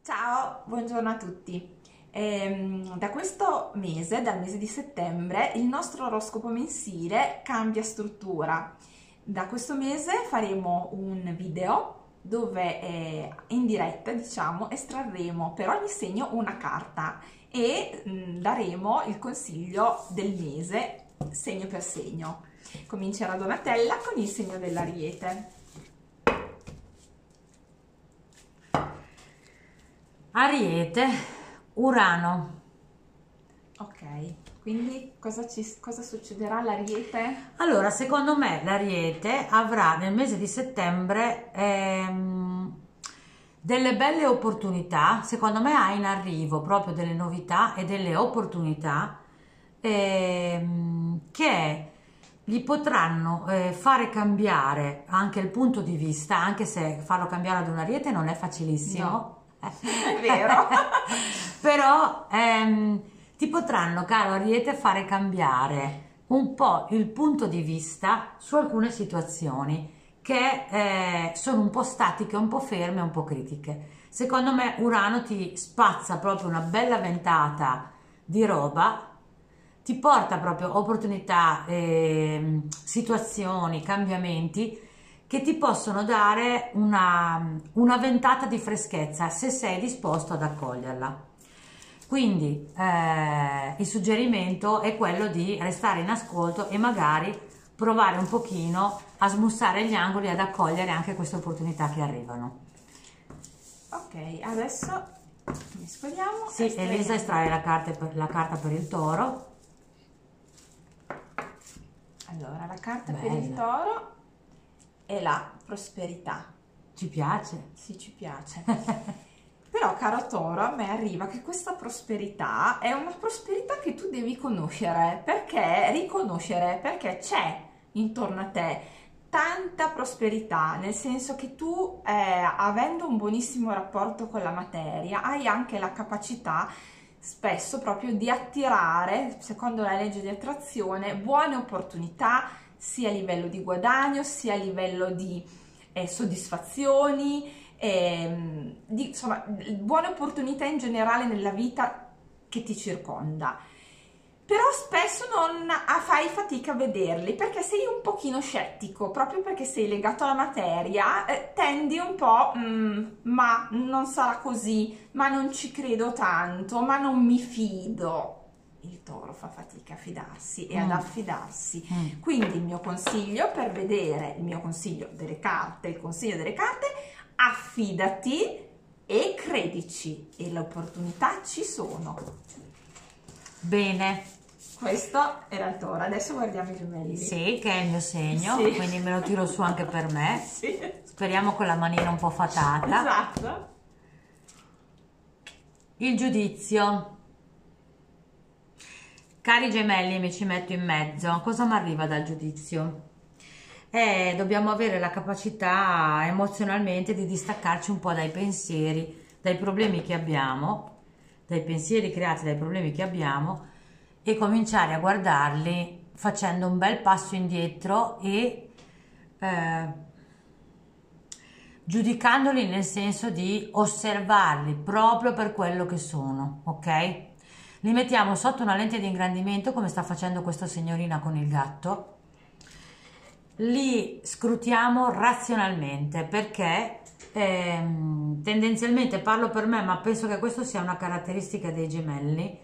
Ciao, buongiorno a tutti. Da questo mese, dal mese di settembre, il nostro oroscopo mensile cambia struttura. Da questo mese faremo un video dove in diretta, diciamo, estrarremo per ogni segno una carta e daremo il consiglio del mese segno per segno. Comincerà Donatella con il segno dell'Ariete. Ariete, Urano. Ok, quindi cosa succederà all'Ariete? Allora, secondo me l'Ariete avrà nel mese di settembre delle belle opportunità. Secondo me ha in arrivo proprio delle novità e delle opportunità che gli potranno fare cambiare anche il punto di vista, anche se farlo cambiare ad un Ariete non è facilissimo. No. È vero. Però ti potranno, caro Ariete, fare cambiare un po' il punto di vista su alcune situazioni che sono un po' statiche, un po' ferme, un po' critiche. Secondo me Urano ti spazza proprio una bella ventata di roba, ti porta proprio opportunità, situazioni, cambiamenti che ti possono dare una ventata di freschezza se sei disposto ad accoglierla. Quindi il suggerimento è quello di restare in ascolto e magari provare un pochino a smussare gli angoli e ad accogliere anche queste opportunità che arrivano. Ok, adesso mescoliamo. Sì, Elisa estrae la carta per il Toro. Allora, la carta Bella. per il Toro è la prosperità. Ci piace? Sì, ci piace. Però, caro Toro, a me arriva che questa prosperità è una prosperità che tu devi riconoscere perché c'è intorno a te tanta prosperità, nel senso che tu, avendo un buonissimo rapporto con la materia, hai anche la capacità spesso proprio di attirare, secondo la legge di attrazione, buone opportunità sia a livello di guadagno, sia a livello di soddisfazioni, insomma, buone opportunità in generale nella vita che ti circonda. Però spesso non fai fatica a vederli perché sei un pochino scettico, proprio perché sei legato alla materia, tendi un po', ma non sarà così, ma non ci credo tanto, ma non mi fido. Il Toro fa fatica a fidarsi e ad affidarsi. Quindi il mio consiglio per vedere, il consiglio delle carte, affidati e credici e le opportunità ci sono. Bene. Questo era il Toro, adesso guardiamo i Gemelli. Sì, che è il mio segno, Sì. quindi me lo tiro su anche per me. Sì. Speriamo con la manina un po' fatata. Esatto. Il giudizio. Cari Gemelli, mi ci metto in mezzo. Cosa mi arriva dal giudizio? Dobbiamo avere la capacità emozionalmente di distaccarci un po' dai pensieri, dai problemi che abbiamo, dai pensieri creati dai problemi che abbiamo e cominciare a guardarli facendo un bel passo indietro e giudicandoli nel senso di osservarli proprio per quello che sono, ok? Li mettiamo sotto una lente di ingrandimento come sta facendo questa signorina con il gatto, li scrutiamo razionalmente perché tendenzialmente, parlo per me ma penso che questo sia una caratteristica dei Gemelli,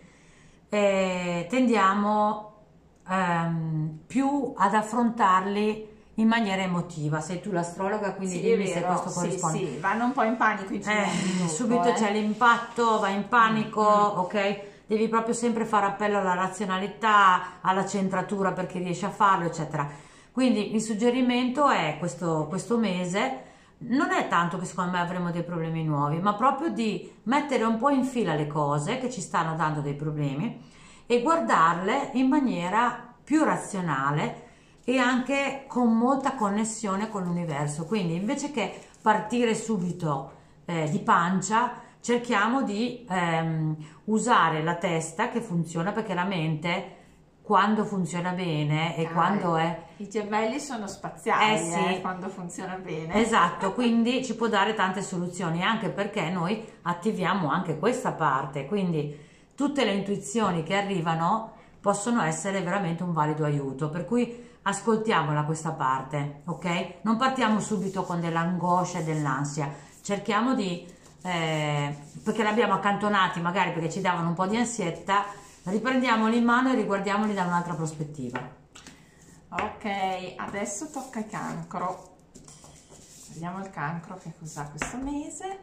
tendiamo più ad affrontarli in maniera emotiva. Sei tu l'astrologa, quindi Sì, dimmi è se vero, questo corrisponde. sì, vanno un po' in panico i Gemelli. Subito c'è l'impatto, va in panico, ok? Devi proprio sempre fare appello alla razionalità, alla centratura perché riesci a farlo, eccetera. Quindi il suggerimento è questo mese, non è tanto che secondo me avremo dei problemi nuovi, ma proprio di mettere un po' in fila le cose che ci stanno dando dei problemi e guardarle in maniera più razionale e anche con molta connessione con l'universo. Quindi invece che partire subito di pancia, cerchiamo di usare la testa che funziona, perché la mente, quando funziona bene e quando è I gemelli sono spaziali, sì. quando funziona bene. Esatto, quindi ci può dare tante soluzioni, anche perché noi attiviamo anche questa parte, quindi tutte le intuizioni che arrivano possono essere veramente un valido aiuto, per cui ascoltiamola questa parte, ok? Non partiamo subito con dell'angoscia e dell'ansia, cerchiamo di, perché l'abbiamo accantonati magari perché ci davano un po' di ansietta, riprendiamoli in mano e riguardiamoli da un'altra prospettiva. Ok, adesso tocca il cancro. Vediamo il cancro che cos'ha questo mese.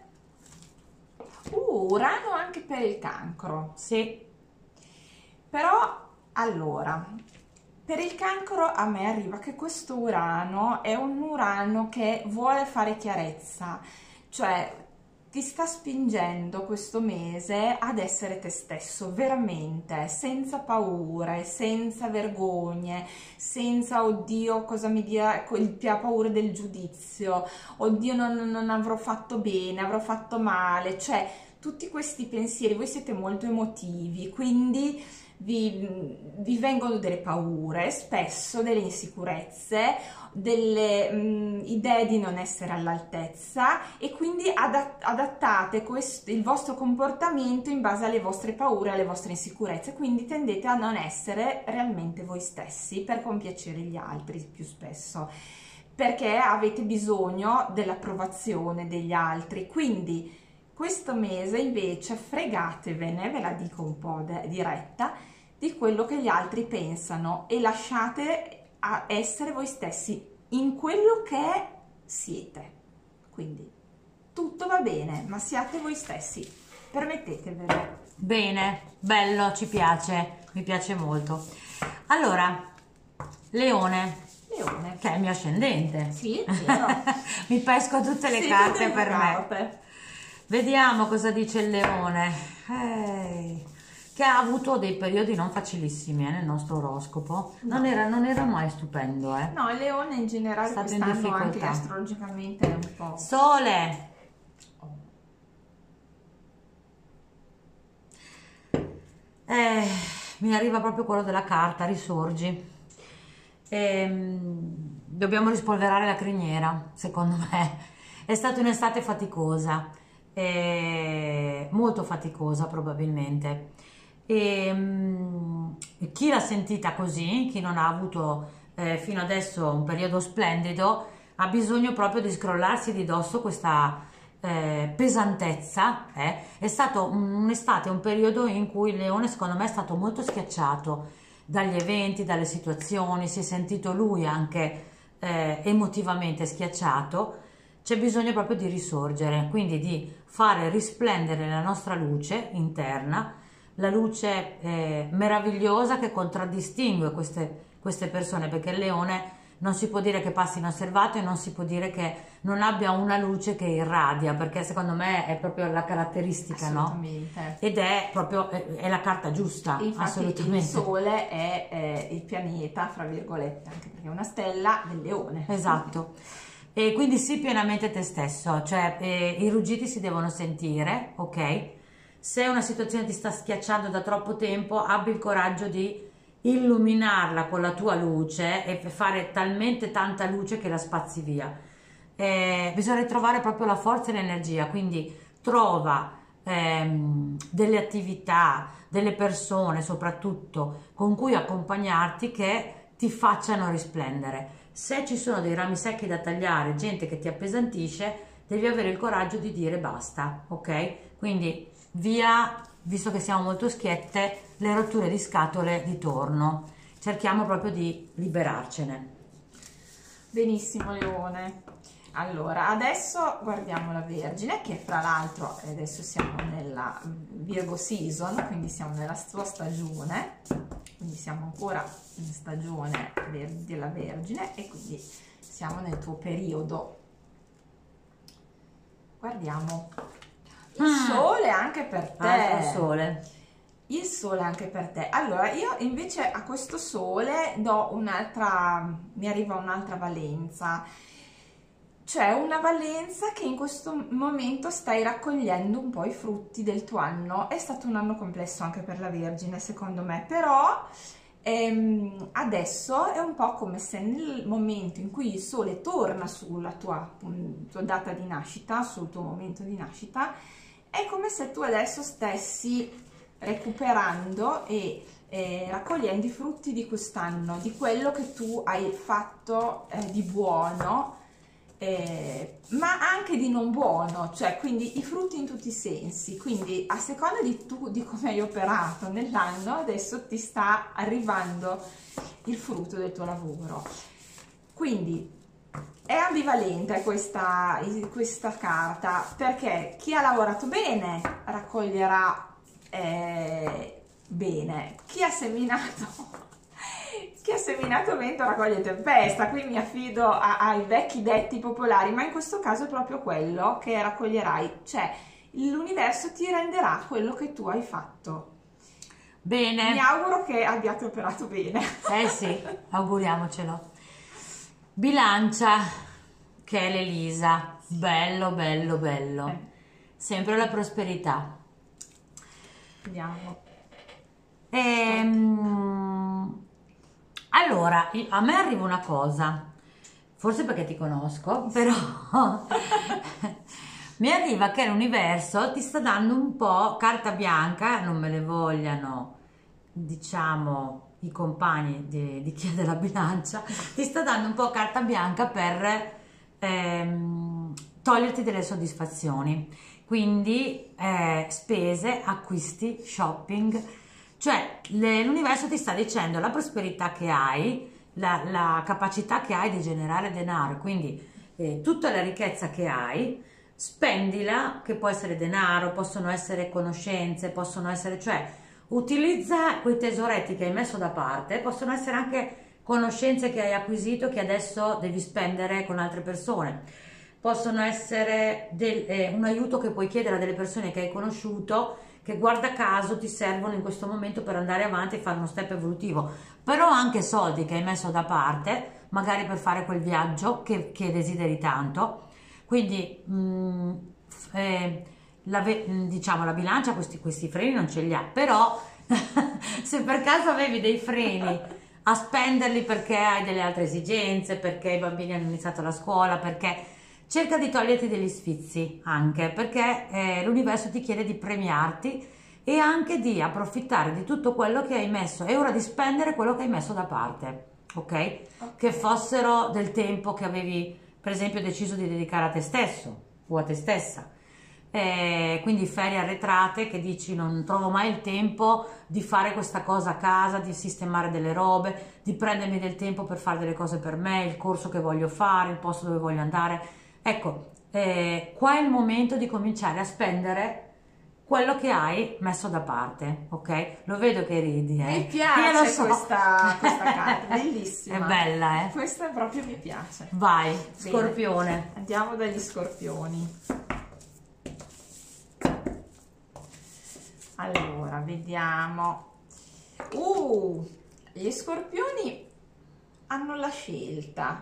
Urano anche per il cancro. Sì. Però, allora, per il cancro a me arriva che questo Urano è un Urano che vuole fare chiarezza, cioè ti sta spingendo questo mese ad essere te stesso, veramente, senza paure, senza vergogne, senza oddio cosa mi dirà, ha paura del giudizio, oddio non avrò fatto bene, avrò fatto male, cioè tutti questi pensieri, voi siete molto emotivi, quindi vi vengono delle paure, spesso delle insicurezze, delle idee di non essere all'altezza, e quindi adattate il vostro comportamento in base alle vostre paure, alle vostre insicurezze, quindi tendete a non essere realmente voi stessi per compiacere gli altri più spesso, perché avete bisogno dell'approvazione degli altri. Quindi questo mese invece fregatevene, ve la dico un po' diretta, di quello che gli altri pensano e lasciate a essere voi stessi in quello che siete. Quindi tutto va bene, ma siate voi stessi, permettetevelo. Bene, bello, ci piace, mi piace molto. Allora, Leone, Leone. che è il mio ascendente. Sì, è vero. Mi pesco tutte le Sì, carte tutte le per carte. me. Vediamo cosa dice il Leone. Che ha avuto dei periodi non facilissimi nel nostro oroscopo. No. Non era mai stupendo, No, il Leone in generale È stato in quest'anno anche difficoltà. astrologicamente è un po'... Sole. Mi arriva proprio quello della carta, risorgi. Dobbiamo rispolverare la criniera, secondo me. È stata un'estate faticosa, molto faticosa probabilmente. Chi l'ha sentita così, chi non ha avuto fino adesso un periodo splendido, ha bisogno proprio di scrollarsi di dosso questa pesantezza. È stato un'estate, un periodo in cui il Leone secondo me è stato molto schiacciato dagli eventi, dalle situazioni, si è sentito lui anche emotivamente schiacciato. C'è bisogno proprio di risorgere, quindi di fare risplendere la nostra luce interna, la luce meravigliosa che contraddistingue queste persone, perché il Leone non si può dire che passi inosservato e non si può dire che non abbia una luce che irradia, perché secondo me è proprio la caratteristica, no? Ed è proprio è la carta giusta. Infatti assolutamente. il Sole è il pianeta, fra virgolette, anche perché è una stella del Leone. Esatto. E quindi sii pienamente te stesso, cioè i ruggiti si devono sentire, ok? Se una situazione ti sta schiacciando da troppo tempo, abbi il coraggio di illuminarla con la tua luce e fare talmente tanta luce che la spazi via. Bisogna ritrovare proprio la forza e l'energia, quindi trova delle attività, delle persone soprattutto con cui accompagnarti che ti facciano risplendere. Se ci sono dei rami secchi da tagliare, gente che ti appesantisce, devi avere il coraggio di dire basta, ok? Quindi via, visto che siamo molto schiette, le rotture di scatole di torno. Cerchiamo proprio di liberarcene. Benissimo Leone. Allora, adesso guardiamo la Vergine, che fra l'altro adesso siamo nella Virgo Season, quindi siamo nella sua stagione, quindi siamo ancora in stagione della Vergine e quindi siamo nel tuo periodo. Guardiamo il Sole anche per te. Altro Sole. Il Sole anche per te. Allora, io invece a questo Sole do un'altra, mi arriva un'altra valenza. Cioè una valenza che in questo momento stai raccogliendo un po' i frutti del tuo anno. È stato un anno complesso anche per la Vergine, secondo me, però Adesso è un po' come se nel momento in cui il sole torna sulla tua data di nascita, sul tuo momento di nascita, è come se tu adesso stessi recuperando e raccogliendo i frutti di quest'anno, di quello che tu hai fatto di buono, ma anche di non buono, cioè quindi i frutti in tutti i sensi. Quindi a seconda di come hai operato nell'anno, adesso ti sta arrivando il frutto del tuo lavoro. Quindi è ambivalente questa carta, perché chi ha lavorato bene raccoglierà bene, chi ha seminato vento raccoglie tempesta. Qui mi affido ai vecchi detti popolari, ma in questo caso è proprio quello che raccoglierai, cioè l'universo ti renderà quello che tu hai fatto. Bene, Mi auguro che abbiate operato bene. sì, auguriamocelo. Bilancia, che è l'Elisa, bello bello bello, sempre la prosperità. Vediamo. Allora, a me arriva una cosa, forse perché ti conosco, però mi arriva che l'universo ti sta dando un po' carta bianca, non me ne vogliano, diciamo, i compagni di chi è della bilancia, ti sta dando un po' carta bianca per toglierti delle soddisfazioni, quindi spese, acquisti, shopping. Cioè l'universo ti sta dicendo la prosperità che hai, la capacità che hai di generare denaro, quindi tutta la ricchezza che hai, spendila, che può essere denaro, possono essere conoscenze, possono essere, cioè utilizza quei tesoretti che hai messo da parte, possono essere anche conoscenze che hai acquisito che adesso devi spendere con altre persone, possono essere un aiuto che puoi chiedere a delle persone che hai conosciuto, che guarda caso ti servono in questo momento per andare avanti e fare uno step evolutivo, però anche soldi che hai messo da parte, magari per fare quel viaggio che desideri tanto. Quindi diciamo la bilancia questi freni non ce li ha, però se per caso avevi dei freni a spenderli perché hai delle altre esigenze, perché i bambini hanno iniziato la scuola, perché cerca di toglierti degli sfizi, anche perché l'universo ti chiede di premiarti e anche di approfittare di tutto quello che hai messo. È ora di spendere quello che hai messo da parte, ok? Che fossero del tempo che avevi, per esempio, deciso di dedicare a te stesso o a te stessa. Quindi ferie arretrate che dici non trovo mai il tempo di fare questa cosa a casa, di sistemare delle robe, di prendermi del tempo per fare delle cose per me, il corso che voglio fare, il posto dove voglio andare. Ecco, qua è il momento di cominciare a spendere quello che hai messo da parte, ok? Lo vedo che ridi, Mi piace Io lo so. questa carta, bellissima. È bella, Questa proprio mi piace. Vai, Bene. Scorpione. Andiamo dagli scorpioni. Allora, vediamo. Gli scorpioni hanno la scelta.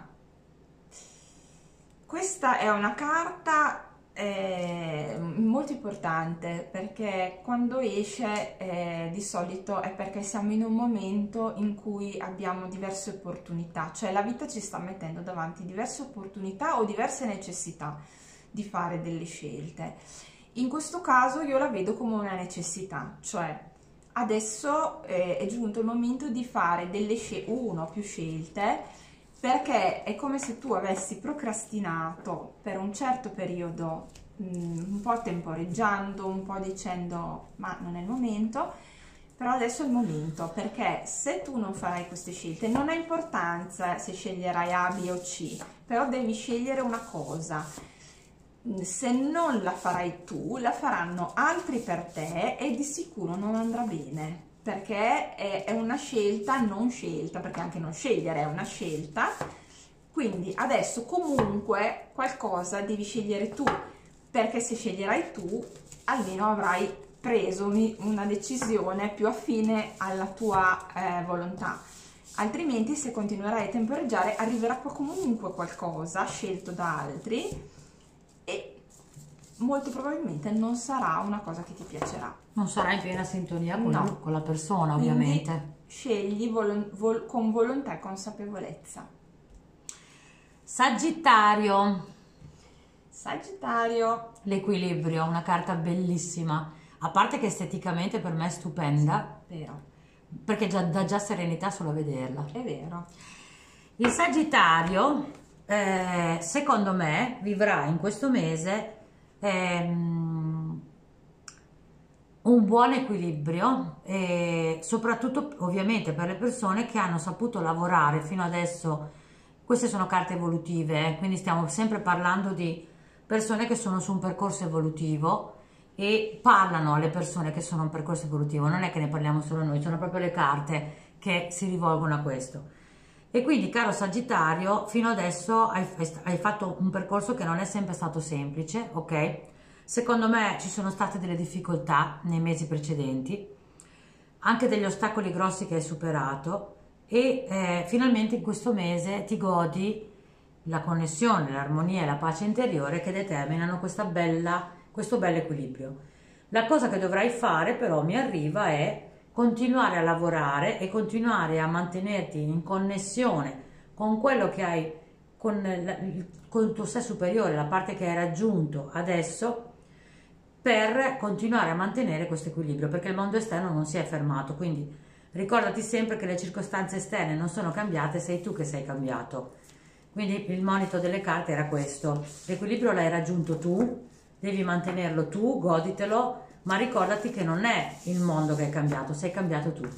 Questa è una carta molto importante, perché quando esce di solito è perché siamo in un momento in cui abbiamo diverse opportunità, cioè la vita ci sta mettendo davanti diverse opportunità o diverse necessità di fare delle scelte. In questo caso io la vedo come una necessità, cioè adesso è giunto il momento di fare delle una o più scelte, perché è come se tu avessi procrastinato per un certo periodo, un po' temporeggiando, un po' dicendo ma non è il momento, però adesso è il momento, perché se tu non farai queste scelte, non ha importanza se sceglierai A, B o C, però devi scegliere una cosa. Se non la farai tu, la faranno altri per te e di sicuro non andrà bene, perché è una scelta non scelta, perché anche non scegliere è una scelta. Quindi adesso comunque qualcosa devi scegliere tu, perché se sceglierai tu almeno avrai preso una decisione più affine alla tua volontà. Altrimenti, se continuerai a temporeggiare, arriverà comunque qualcosa scelto da altri e molto probabilmente non sarà una cosa che ti piacerà. Non sarai in piena sintonia con, No. con la persona, Quindi ovviamente. scegli con volontà e consapevolezza. Sagittario, Sagittario, l'equilibrio, una carta bellissima, a parte che esteticamente per me è stupenda, vero, perché dà già serenità solo a vederla. è vero. Il Sagittario, secondo me, vivrà in questo mese un buon equilibrio, e soprattutto ovviamente per le persone che hanno saputo lavorare fino adesso. Queste sono carte evolutive, quindi stiamo sempre parlando di persone che sono su un percorso evolutivo e parlano alle persone che sono in un percorso evolutivo, non è che ne parliamo solo noi, sono proprio le carte che si rivolgono a questo. E quindi, caro Sagittario, fino adesso hai fatto un percorso che non è sempre stato semplice, ok? Secondo me ci sono state delle difficoltà nei mesi precedenti, anche degli ostacoli grossi che hai superato, e finalmente in questo mese ti godi la connessione, l'armonia e la pace interiore che determinano questo bello equilibrio. La cosa che dovrai fare però, mi arriva, è continuare a lavorare e continuare a mantenerti in connessione con quello che hai, con il tuo sé superiore, la parte che hai raggiunto adesso, per continuare a mantenere questo equilibrio, perché il mondo esterno non si è fermato. Quindi ricordati sempre che le circostanze esterne non sono cambiate, sei tu che sei cambiato. Quindi il monito delle carte era questo: l'equilibrio l'hai raggiunto tu, devi mantenerlo tu, goditelo, ma ricordati che non è il mondo che è cambiato, sei cambiato tu.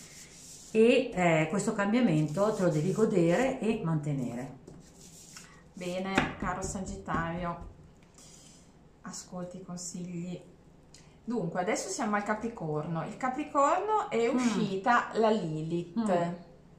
E questo cambiamento te lo devi godere e mantenere. Bene, caro Sagittario, ascolti i consigli. Dunque, adesso siamo al Capricorno. Il Capricorno è uscita la Lilith.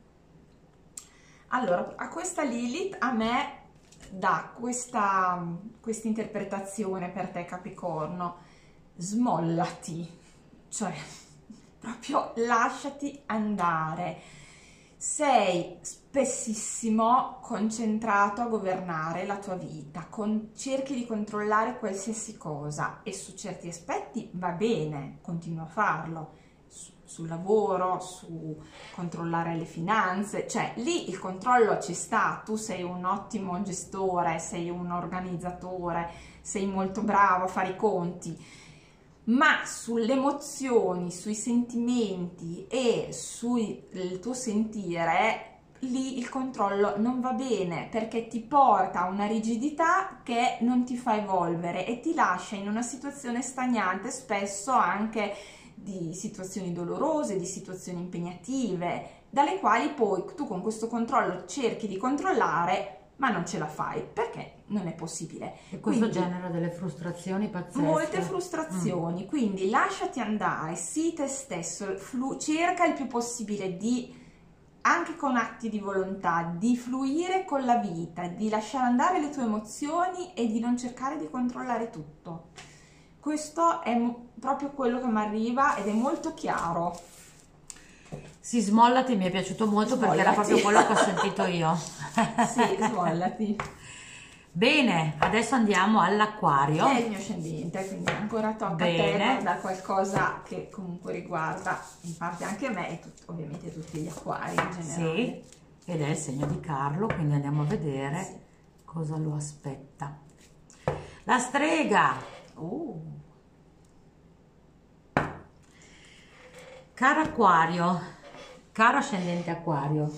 Allora, a questa Lilith a me dà questa interpretazione per te, Capricorno: smollati, cioè proprio lasciati andare. Sei spessissimo concentrato a governare la tua vita, cerchi di controllare qualsiasi cosa, e su certi aspetti va bene, continua a farlo, sul lavoro, su controllare le finanze, cioè lì il controllo ci sta, tu sei un ottimo gestore, sei un organizzatore, sei molto bravo a fare i conti, ma sulle emozioni, sui sentimenti e sul tuo sentire, lì il controllo non va bene, perché ti porta a una rigidità che non ti fa evolvere e ti lascia in una situazione stagnante, spesso anche di situazioni dolorose, di situazioni impegnative, dalle quali poi tu con questo controllo cerchi di controllare, ma non ce la fai perché non è possibile. E questo Quindi, genera delle frustrazioni pazzesche. molte frustrazioni, quindi lasciati andare, sii te stesso, cerca il più possibile di, anche con atti di volontà, di fluire con la vita, di lasciare andare le tue emozioni e di non cercare di controllare tutto. Questo è proprio quello che mi arriva ed è molto chiaro. Sì, smollati mi è piaciuto molto, perché era proprio quello che ho sentito io. Sì, smollati. Bene, adesso andiamo all'Acquario. È il mio ascendente, quindi ancora tocca a te da qualcosa che comunque riguarda in parte anche me e ovviamente tutti gli acquari in generale. Sì, ed è il segno di Carlo, quindi andiamo a vedere cosa lo aspetta. La strega. Caro Acquario, caro ascendente Acquario,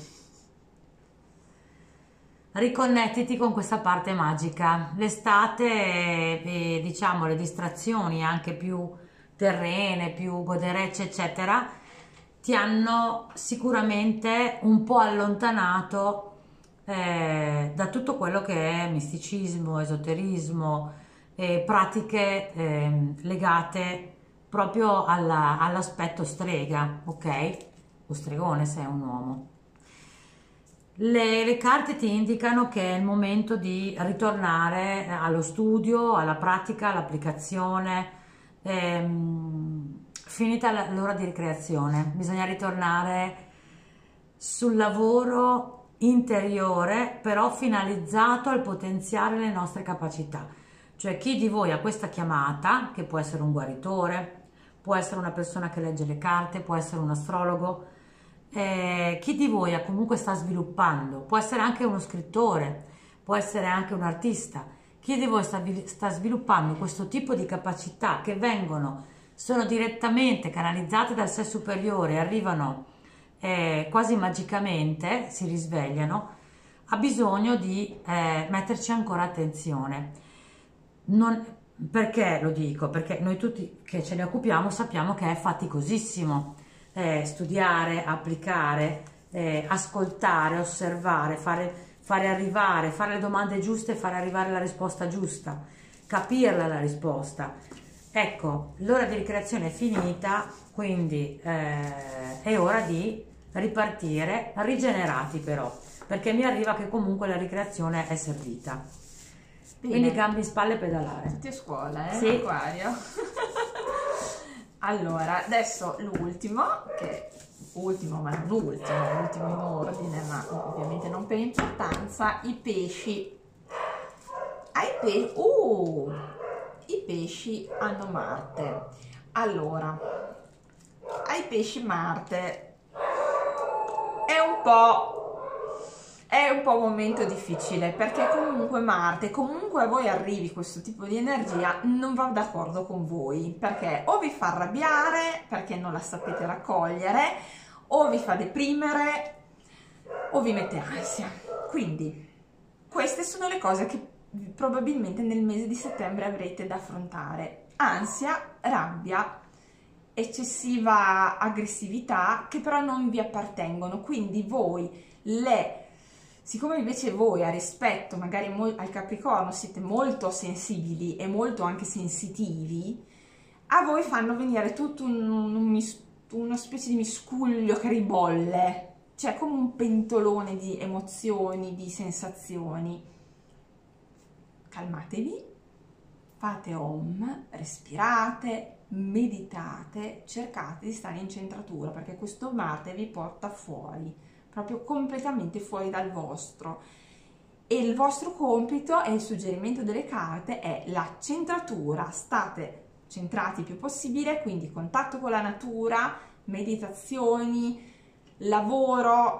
riconnettiti con questa parte magica. L'estate e diciamo le distrazioni anche più terrene, più goderecce eccetera, ti hanno sicuramente un po' allontanato da tutto quello che è misticismo, esoterismo e pratiche legate proprio all'aspetto strega, ok? O stregone se è un uomo. Le carte ti indicano che è il momento di ritornare allo studio, alla pratica, all'applicazione. Finita l'ora di ricreazione, bisogna ritornare sul lavoro interiore, però finalizzato al potenziare le nostre capacità. Cioè, chi di voi ha questa chiamata, che può essere un guaritore, può essere una persona che legge le carte, può essere un astrologo, chi di voi comunque sta sviluppando, può essere anche uno scrittore, può essere anche un artista, chi di voi sta sviluppando questo tipo di capacità che sono direttamente canalizzate dal sé superiore, arrivano quasi magicamente, si risvegliano, ha bisogno di metterci ancora attenzione. Perché lo dico? Perché noi tutti che ce ne occupiamo sappiamo che è faticosissimo studiare, applicare, ascoltare, osservare, fare arrivare, fare le domande giuste e fare arrivare la risposta giusta, capirla la risposta. Ecco, l'ora di ricreazione è finita, quindi è ora di ripartire, rigenerati però, perché mi arriva che comunque la ricreazione è servita. Bene. Quindi gambe in spalle e pedalare. Tutti a scuola, Sì. Acquario. Allora, adesso l'ultimo, ultimo in ordine, ma ovviamente non per importanza, i pesci. I pesci hanno Marte. Allora, ai pesci Marte è un po' un momento difficile, perché comunque Marte, comunque a voi arrivi questo tipo di energia, non va d'accordo con voi, perché o vi fa arrabbiare perché non la sapete raccogliere, o vi fa deprimere, o vi mette ansia. Quindi queste sono le cose che probabilmente nel mese di settembre avrete da affrontare: ansia, rabbia, eccessiva aggressività, che però non vi appartengono. Quindi siccome invece voi, a rispetto magari al Capricorno, siete molto sensibili e molto anche sensitivi, a voi fanno venire tutto una specie di miscuglio che ribolle, cioè come un pentolone di emozioni, di sensazioni. Calmatevi, fate Om, respirate, meditate, cercate di stare in centratura, perché questo Marte vi porta fuori, proprio completamente fuori dal vostro, e il vostro compito e il suggerimento delle carte è la centratura. State centrati il più possibile, quindi contatto con la natura, meditazioni, lavoro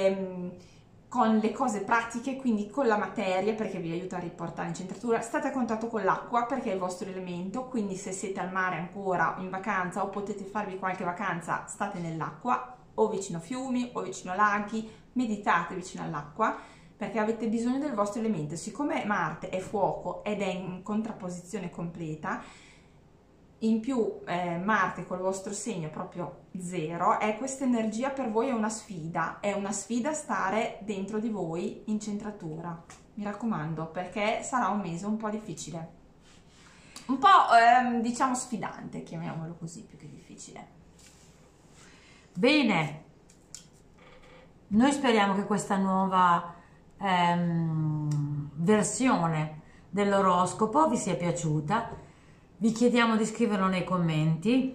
con le cose pratiche, quindi con la materia, perché vi aiuta a riportare in centratura. State a contatto con l'acqua, perché è il vostro elemento, quindi se siete al mare ancora, in vacanza, o potete farvi qualche vacanza, state nell'acqua, o vicino a fiumi, o vicino a laghi, meditate vicino all'acqua, perché avete bisogno del vostro elemento. Siccome Marte è fuoco ed è in contrapposizione completa, in più Marte col vostro segno proprio 0, questa energia per voi è una sfida stare dentro di voi in centratura, mi raccomando, perché sarà un mese un po' difficile, un po' diciamo sfidante, chiamiamolo così, più che difficile. Bene, noi speriamo che questa nuova versione dell'oroscopo vi sia piaciuta. Vi chiediamo di scriverlo nei commenti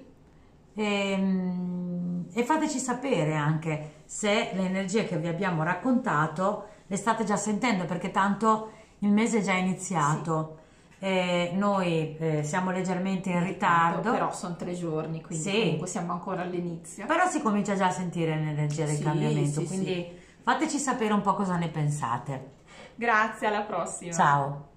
e fateci sapere anche se le energie che vi abbiamo raccontato le state già sentendo, perché tanto il mese è già iniziato. Sì. Noi siamo leggermente in ritardo, però sono 3 giorni, quindi sì, comunque siamo ancora all'inizio, però si comincia già a sentire l'energia del cambiamento, quindi fateci sapere un po' cosa ne pensate. Grazie, alla prossima. Ciao.